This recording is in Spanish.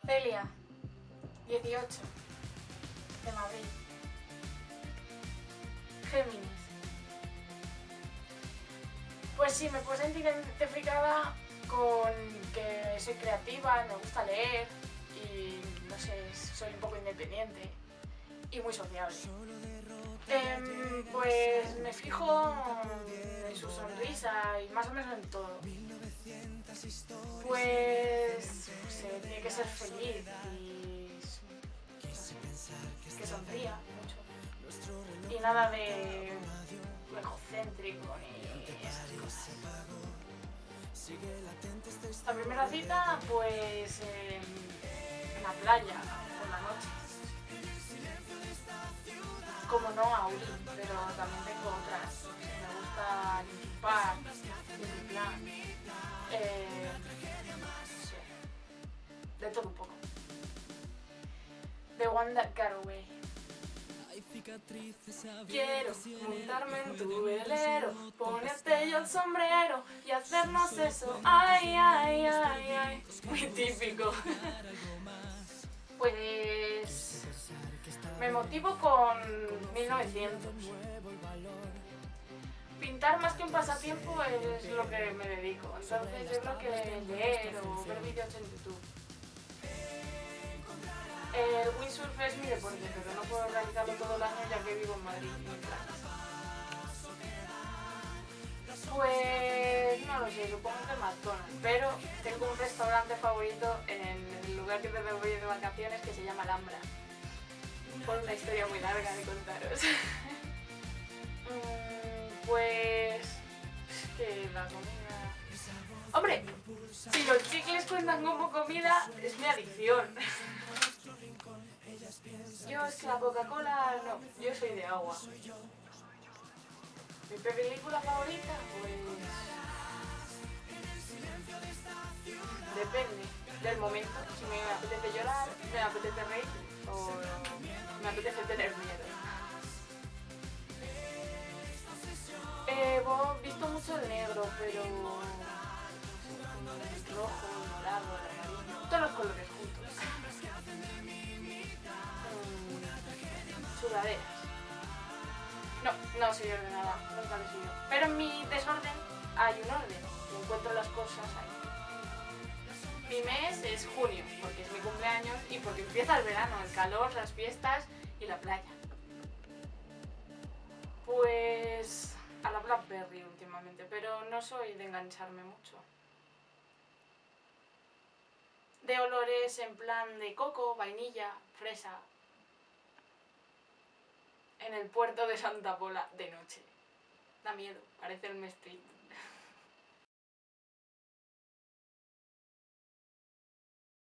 Celia, 18, de Madrid. Géminis. Pues sí, me puse identificada con que soy creativa, me gusta leer y no sé, soy un poco independiente y muy sociable. Pues me fijo en su sonrisa y más o menos en todo. Pues tiene que ser feliz y que sonría mucho. Y nada de egocéntrico ni esas cosas. La primera cita, pues en la playa, por la noche. Como no, a Uri, pero también tengo otras. Me gusta Linkin Park, Simple Plan, no sé, de todo un poco. The One That Got Away. Quiero montarme en tu velero, ponerte yo el sombrero y hacernos eso. Ay, ay, ay, ay. Muy típico. Pues me motivo con 1900. Pintar más que un pasatiempo es lo que me dedico. Entonces yo creo que leer o ver vídeos en YouTube. El windsurf es mi deporte, pero no puedo realizarlo todo el año ya que vivo en Madrid. Pues no lo sé, supongo que McDonald's, pero tengo un restaurante favorito en el lugar que me voy de vacaciones que se llama Alhambra. Por una historia muy larga de contaros. Pues que la comida... ¡Hombre! Si los chicles cuentan como comida, es mi adicción. Yo es que la Coca-Cola no, yo soy de agua. ¿Mi película favorita? Pues... depende del momento. Si me apetece llorar, me apetece reír o me apetece tener miedo. He visto mucho el negro, pero... el rojo, el morado, el amarillo, todos los colores juntos. Sudaderas. No soy ordenada, nunca lo he sido. Pero en mi desorden hay un orden y encuentro las cosas ahí. Mi mes es junio, porque es mi cumpleaños y porque empieza el verano, el calor, las fiestas y la playa. Pues a la Blackberry últimamente, pero no soy de engancharme mucho. De olores en plan de coco, vainilla, fresa. En el puerto de Santa Pola de noche. Da miedo, parece el Street.